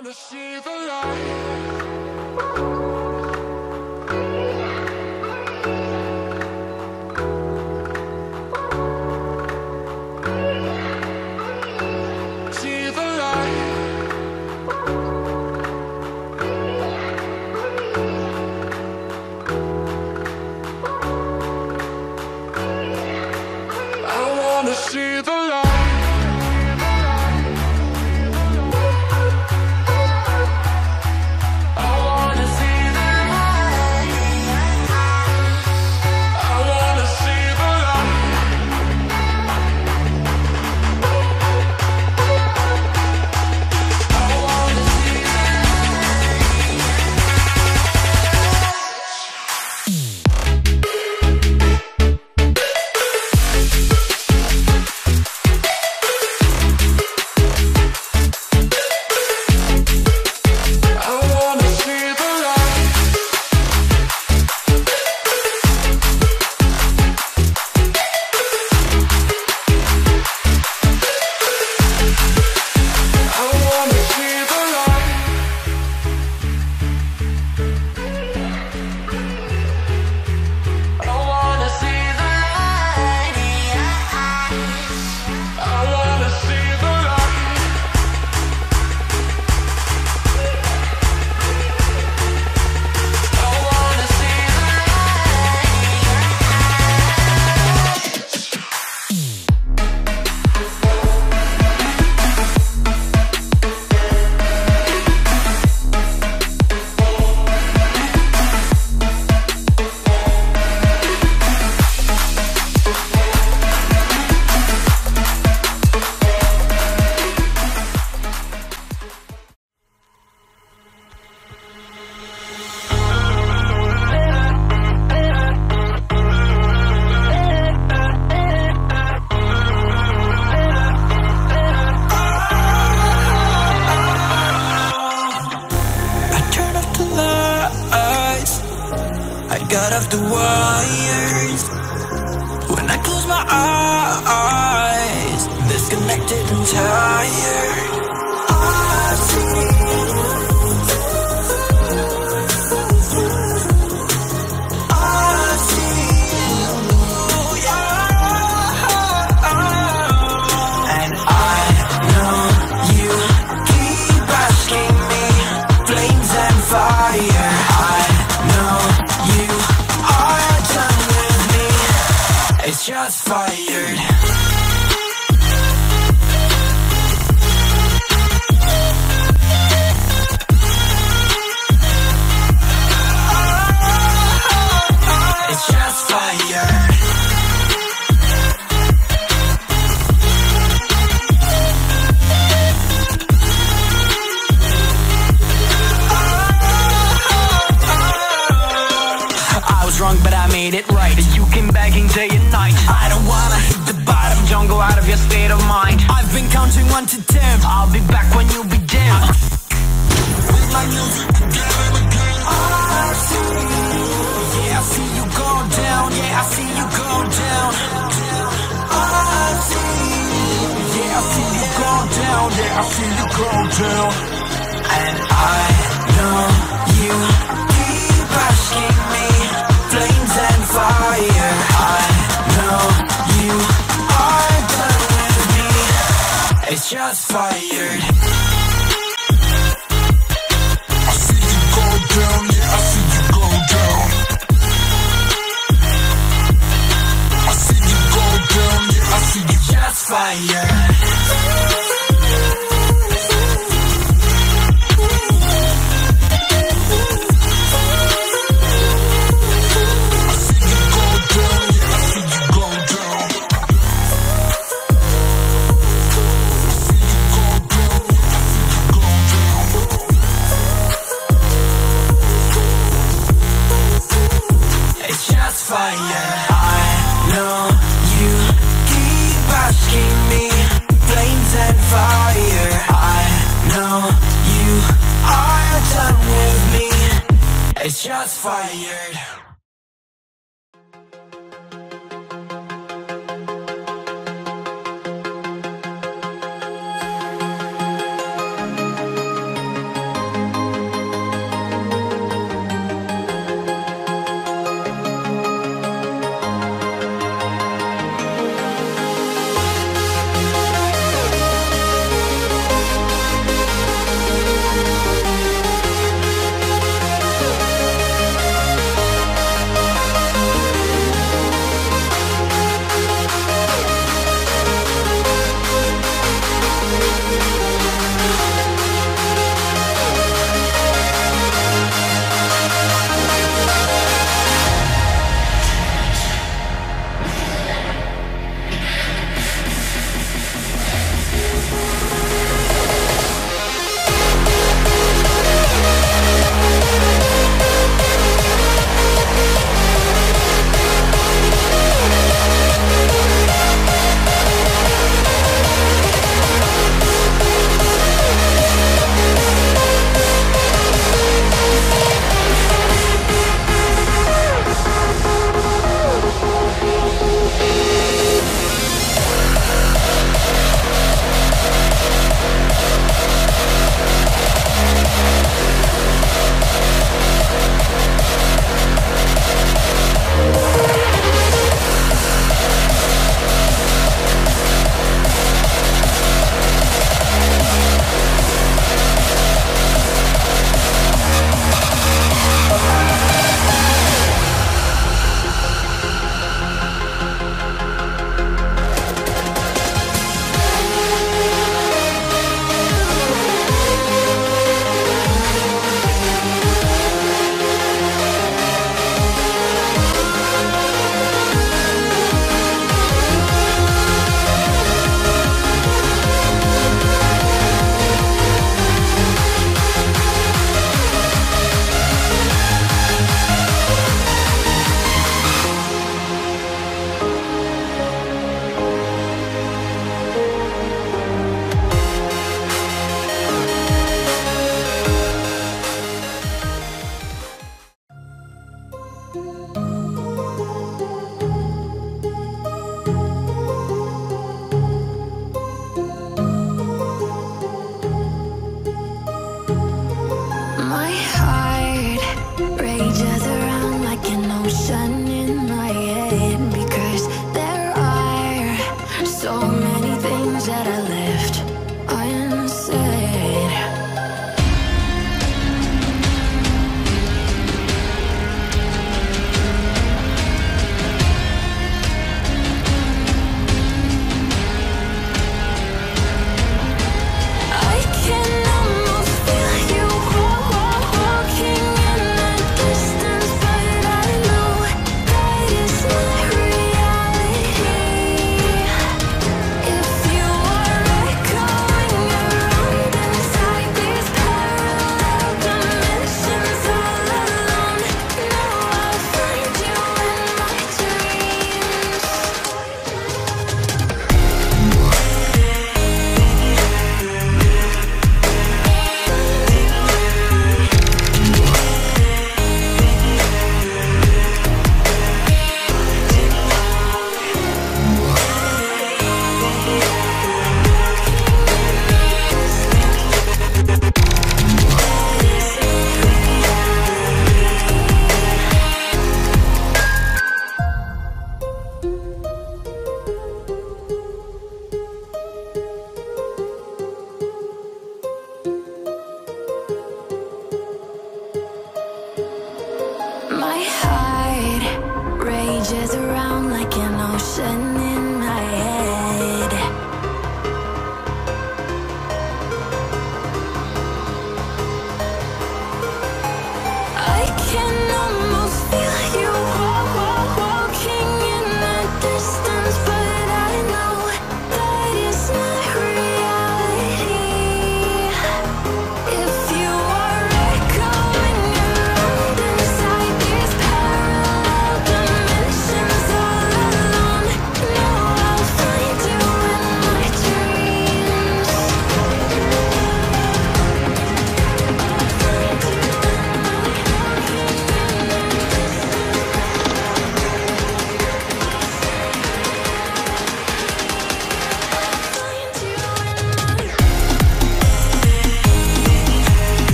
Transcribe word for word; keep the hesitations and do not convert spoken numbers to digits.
wanna see the light. See the light. I wanna see the light. Got off the wires when I close my eyes, disconnected and tired. I see I see you, yeah. And I know you keep asking me, flames and fire. I know you are done with me. It's just fired. It's just fired. Wrong, but I made it right. You came begging day and night. I don't wanna hit the bottom. Don't go out of your state of mind. I've been counting one to ten. I'll be back when you begin. With my music again and again. I see you. Yeah, I see you go down. Yeah, I see you go down. I see you. Yeah, I see you go down. Yeah, I see you go down. And I know you keep asking me, flames and fire. I know you are done with me. It's just fired. I see you go down, yeah, I see you go down. I see you go down, yeah, I see you. Just fired. Fire. I know you keep asking me, flames and fire. I know you are done with me. It's just fired.